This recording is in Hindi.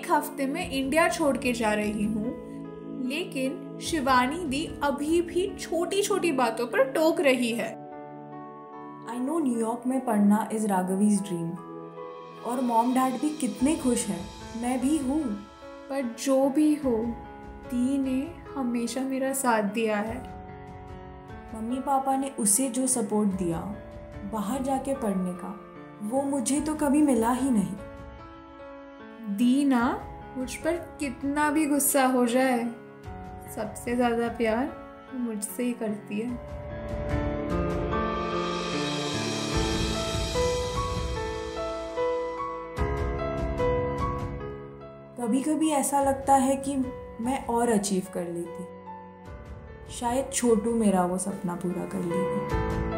हफ्ते में इंडिया छोड़ के जा रही हूँ, लेकिन शिवानी दी अभी भी छोटी छोटी बातों पर टोक रही है। आई नो न्यूयॉर्क में पढ़ना इज़ राघवीज ड्रीम, और मॉम डैड भी कितने खुश हैं, मैं भी हूँ। पर जो भी हो, दी ने हमेशा मेरा साथ दिया है। मम्मी पापा ने उसे जो सपोर्ट दिया बाहर जाके पढ़ने का, वो मुझे तो कभी मिला ही नहीं। दी ना मुझ पर कितना भी गुस्सा हो जाए, सबसे ज़्यादा प्यार वो मुझसे ही करती है। कभी कभी ऐसा लगता है कि मैं और अचीव कर लेती, शायद छोटू मेरा वो सपना पूरा कर लेगी।